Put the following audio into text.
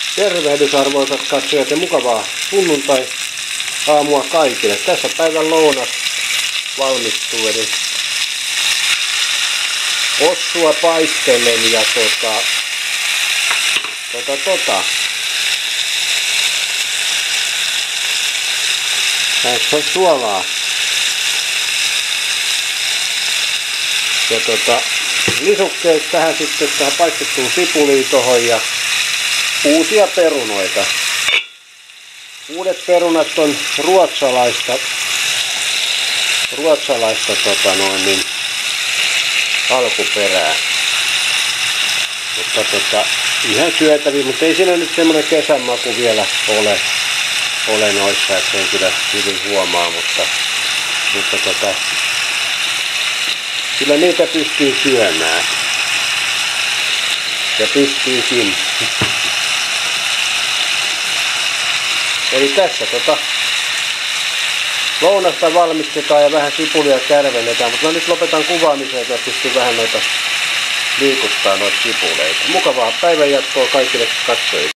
Tervehdys arvoisat katsojat ja mukavaa sunnuntai-aamua kaikille. Tässä päivän lounas valmistuu, eli ossua paistelen ja tässä on suolaa. Ja lisukkeeksi tähän sitten tähän paistettuun sipuliin tohon ja uusia perunoita. Uudet perunat on ruotsalaista alkuperää. Mutta ihan syötäviä, mutta ei siinä nyt semmoinen kesämaku vielä ole noissa, että sen kyllä hyvin huomaa, mutta kyllä niitä pystyy syömään. Ja pystyykin. Eli tässä lounasta valmistetaan ja vähän sipulia kärvennetään, mutta mä nyt lopetan kuvaamiseen ja pystyn vähän noita liikuttaa noita sipuleita. Mukavaa päivänjatkoa kaikille katsojille.